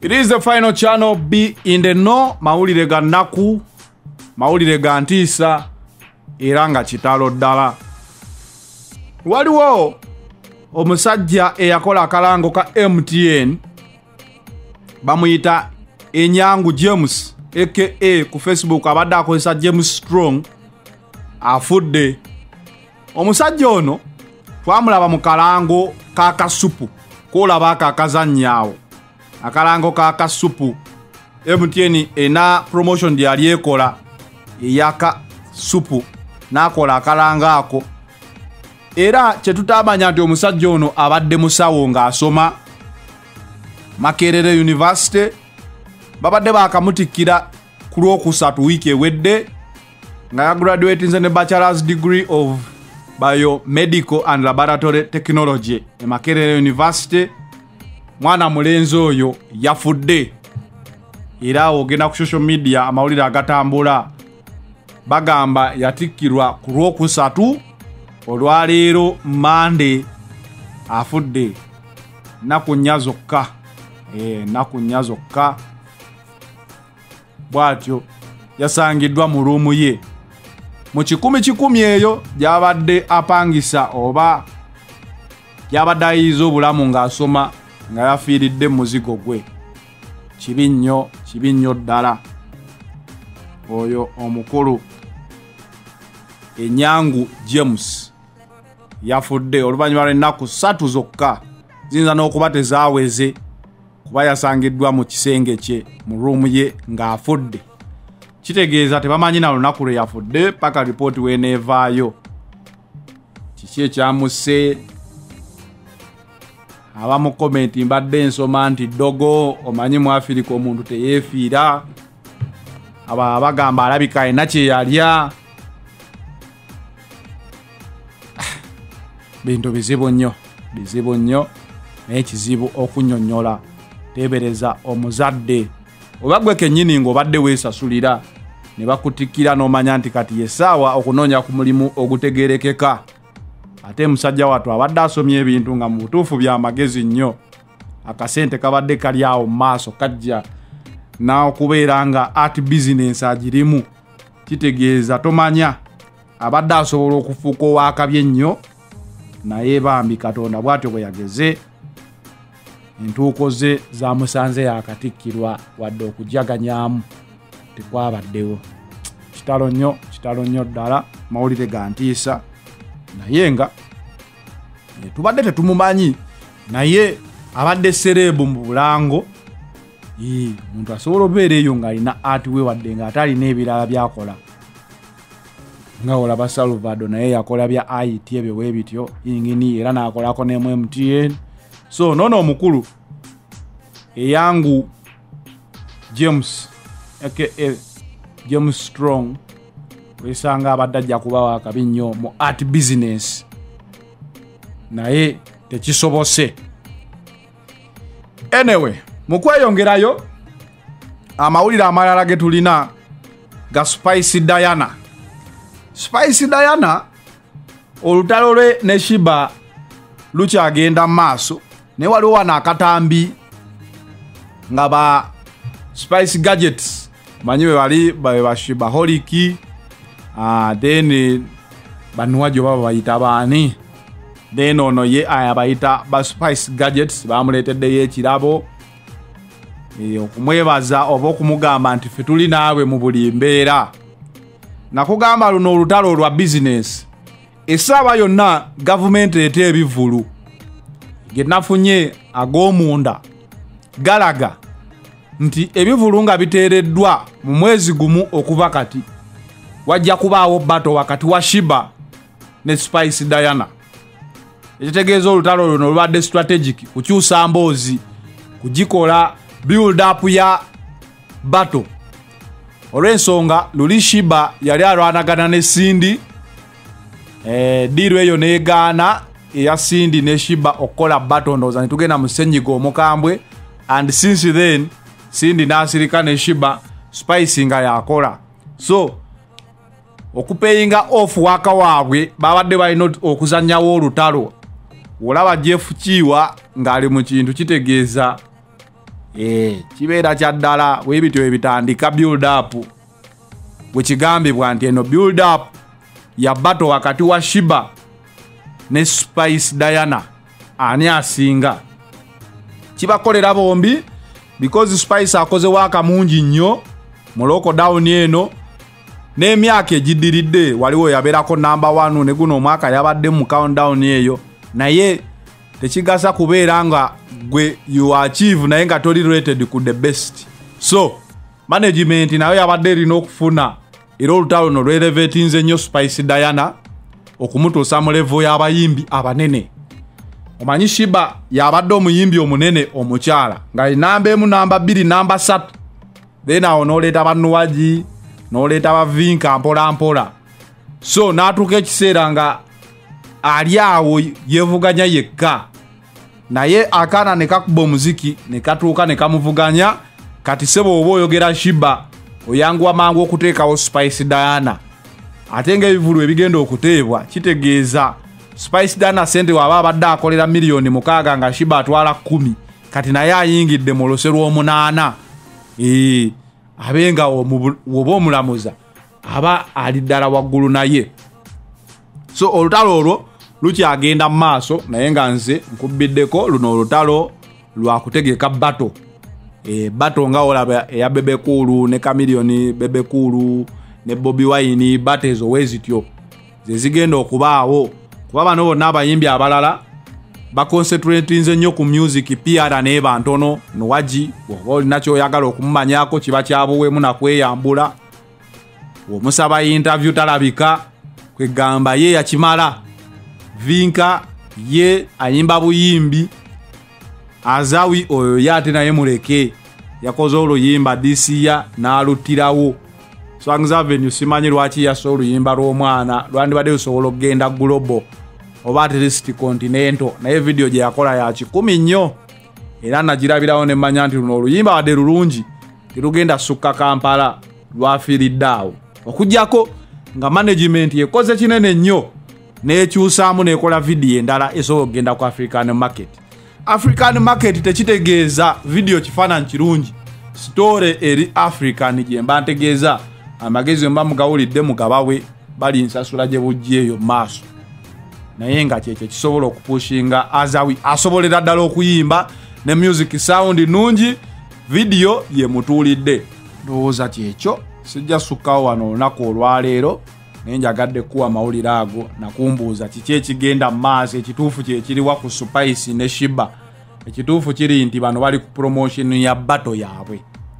It is the final channel, Be in the Know, mawulire ga nnaku, mawulire ga ntiisa, era nga kitalo ddala. Waliwo omusajja eyakola akalango ka MTN, bamuyita Enyangu James, aka ku Facebook abadde akozesa James Strong, afudde. Omusajja ono twamulaba mu kalango ka kasupu, kolaba akakazannyawo. Akalango ka kasupu, MTN ena promotion yali ekola eyaka supu, nakola akalanga ako. Era kyetutamanya nti omusajja ono abadde musawo ng'asoma Makerere University, babadde bakamutikira ku Lwokusatu wiiki ewedde nga yagraduatinze ne bachelor's degree of biomedical and laboratory technology e Makerere University. Mwana mulenzi oyo yafudde. Era ogenda ku social media amawulire agatambula bagamba yatikkirwa ku Lwokusatu, olwaleero Monday afudde. Naku nnya zokka. Naku nnya zokka. Bwatyo yasangiddwa mu ruumu ye. Mu 10 eyo gyabadde apangisa oba gyabadde ayiza obulamu ng'asoma nga yafiiridde muzigo gwe. Kibi nnyo ddala. Oyo omukulu Enyangu James yafudde oluvannyuma lw'ennaku 3 zokka, ziyinza n'okuba tezaaweze, kuba yasangiddwa mu kisenge kye mu ruumu ye ng'afudde. Kitegeeza tebamanyi na lunaku lwe yafudde paka ripooti weeneevaayo. Kiki ekyamusse? Abamu komenti mbadde nsoma nti dogo, omanyi mu Afirika omuntu teyeefiira. Bagamba alabika alina kye yalya. Bintu bizibu nnyo, naye kizibu okunnyonnyola. Teebereza omuzadde oba gwe kennyini ng'obadde weesasulira ne bakutikkira n'omanya nti kati yessaawa okunoonya ku mulimu ogutegerekeka. Ate musajja wattu abadde asomye ebintu nga mu butuufu bya magezi nnyo. Akasente kabadde kali awo mu maaso kajja n'okubeera nga art business agirimu. Kitegeeza tomanya abadde asobola okufuuka ow'akabi ennyo, naye bambi Katonda bw'atyo bwe yageze entuuko ze zamusanze yakatikkirwa wadde okujaganyaamu tekwabaddewo. Kitalo nnyo ddala, mawulire ga ntiisa. Naye nga tubadde tetumumanyi, naye abadde serebu mu bulango. Omuntu asobola obeera eyo ng'alina ati we wadde nga atalina ebirala byakola. Nga olaba Salvador naye yakola bya IT ebyo bwe bityo, ingini era n'akolako ne MTN. So nono omukulu Enyangu James aka James Strong wesanga abadde ajja kuba wakabi nnyo mu art business, naye tekisobose. Anyway, mu kweyongerayo amawulire amalala ge tulina ga Spice Diana. Spice Diana olutalo lwe ne Shiba lukyagenda maaso, naye waliwo wano akatambi nga ba Spice Gadgets, manyi we bali ba Shiba Holiki, then banuwajo baba bayita baani, then ono ye abayita ba Spice Gadgets bamuleeteddeyo ekirabo okumwebaza oba okumugamba nti ffe tuli naawe mu buli mbeera. Nakugamba luno olutalo olwa business, essaawa yonna gavumenti ereeta ebivulu ge nafunye ag'omunda galaga nti ebivulu nga biteereddwa mu mwezi gumu okuva kati wajja kubaawo bato wakati wa Shiba ne Spice Diana. Ekitegeeza olutalo luno lubadde strategic kukyusa mboozi, kugikola build up ya bato. Olw'ensonga luli Shiba yali alwanagana ne Cindy, diiru eyo neegaana eya Cindy ne Shiba okukola bato, ndowooza ne tugenda mu ssenyiga omukambwe, and since then Cindy n'asirika ne Shiba, Spice nga yakola. So okupeyinga off waka waabwe babadde balina okuzannyawo olutalo. Olaba Jeff Kiwa ng'ali mu kintu kitegeeza kibeera kyaddala webityo ebitandika build up bwekigambibwa nti eno build up ya battle wakati wa Shiba ne Spice Diana ani asinga kibakolera bombi because Spice akoze waka mungi nnyo mu lockdown eno n'emyaka egidiridde waliwo yabeerako number 1 ne guno omwaka yabadde mu countdown eyo naye tekigasa kubeera nga gwe you achieve naye nga toli rated ku the best. So management nayo yabadde erina okufuna era olutalo no relevatinze nnyo Spice Diana okumutuusa mu level y'abayimbi abanene. Omanyi Shiba yabadde omuyimbi omunene omukyala nga namba emu namba 2 namba 3 then awo n'oleeta bannuwaji n'oleeta bavinka mpola mpola. So n'atuuka ekiseera nga ali awo yevuganya yekka naye akaana ne kakuba omuziki ne katuuka ne kamuvuganya kati sebo oba oyogera Shiba oyanguwa mangu okuteekawo Spice Diana ate ng'ebivulu ebigenda okuteebwa kitegeeza Spice Diana sente waba abadde akolera miliyoni 6 nga Shiba atwala 10 kati naye ayingidde mu lose lw'omunaana abenga woba omulamuza aba ali ddala waggulu naye. So olutalo olwo lukyagenda mu maaso naye nga nze nkubiddeko luno olutalo lwakutegeka battle. Battle nga olaba eya Bebe Cool ne Chameleone, Bebe Cool ne Bobby Wine battle ezo wezityo zezigenda okubaawo kuba bano bonna abayimbi abalala baconcentratinze nnyo ku music PR ne bantono Nuwaji oba olina kyoyagala okumumanyako kiba kyabuwemu nakweyambula omusaba interview talabika kwegamba ye yakimala Vinka ye ayimba buyimbi Azawi oyo yate naye muleke yakoze oluyimba disiya n'alutirawo. Songs Avenue simanyi lwaki yaso oluyimba lw'omwana lwandibadde lusobola okugenda global oba at least continental naye video gye yakola ya 10 nnyo era nagirabirawo ne manya nti luno oluyimba wadde lulungi terugenda sukka Kampala lwafiiriddeawo okujjako nga management yekoze kinene nnyo nekyusaamu nekola video endala esobola okugenda ku African market. African market tekitegeeza video kifaananyi kirungi story eri African gye mba ntegeeza amagezi mba mugawulidde mugabawe bali nsasula gye bujjeeyo maaso naye nga kyekyo kisobola okupushinga Azawi asobolera ddala okuyimba ne music sound nungi video ye mutuulidde ndowooza kyekyo sijja sukkawo wano olunaku olwaleero naye njagadde kuwa mawulire ago nakumbuuza kiki ekigenda mu maaso ekituufu kyekiriwa ku Spice ne Shiba. Ekituufu kiri nti bano bali ku promotion ya battle yaabwe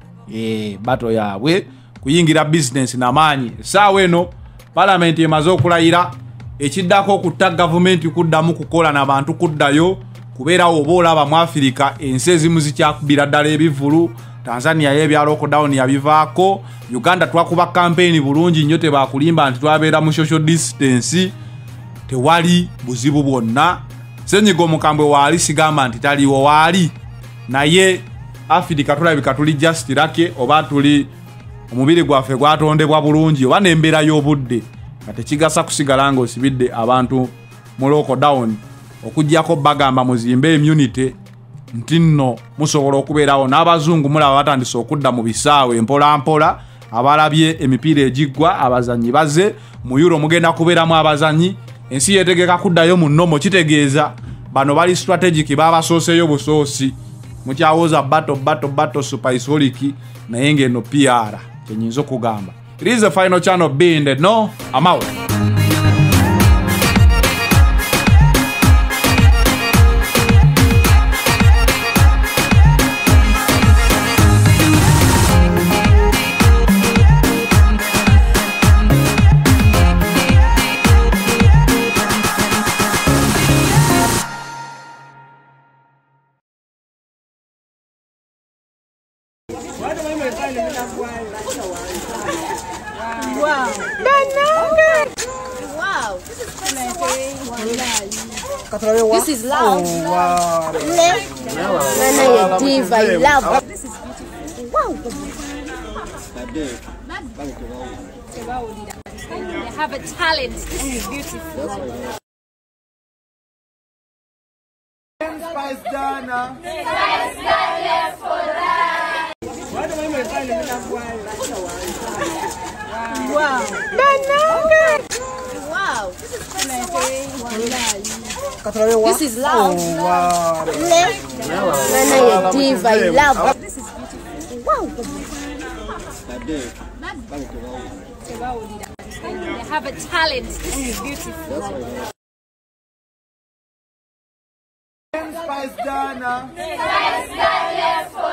battle yaabwe kuyingira business n'amaanyi. Essaawa eno parliament emaze okulayira ekiddako okutta gavumenti kuddamu kukola n'abantu kuddayo kubeera oba olaba mu Afirika ensi ezimu zikyakubira ddala ebivulu. Tanzania yebyalo lockdown yabivaako. Uganda twakuba campaign bulungi nnyo tebakulimba nti twabeera mu social distance tewali buzibu bwonna. Senyigo mukambwe waali sigamba nti taliwo waali naye Afirika tulabika tuli just lake oba tuli omubiri gwaffe gwatondebwa bulungi oba n'embeera y'obudde nga tekigasa kusigala nga osibidde abantu mu lockdown okujjako bagamba muzimbe immunity nti nno musobola okubeerawo n'abazungu mulaba batandise okudda mu bisaawe mpola mpola abalabye emipiira egiggwa abazanyi baze mu Euro mugenda kubeeramu abazanyi ensi yetegeka kuddayo mu nnomo kitegeeza bano bali strategic babasooseyo busoosi mukyawoza battle Spiceoliki naye ng'eno PR kyenyinza okugamba. It is the final channel being that no I'm out. Wow. Wow. This is loud. Oh, wow. Nana, diva, I love. This is beautiful. Wow. They have a talent. This is beautiful. Spice Diana. Spice Diana for life. Wow. Wow. This is love. Oh, wow. Nana, you're diva. I love. This is beautiful. Wow. They have a talent. This is beautiful. Spice Dana. Spice Dana for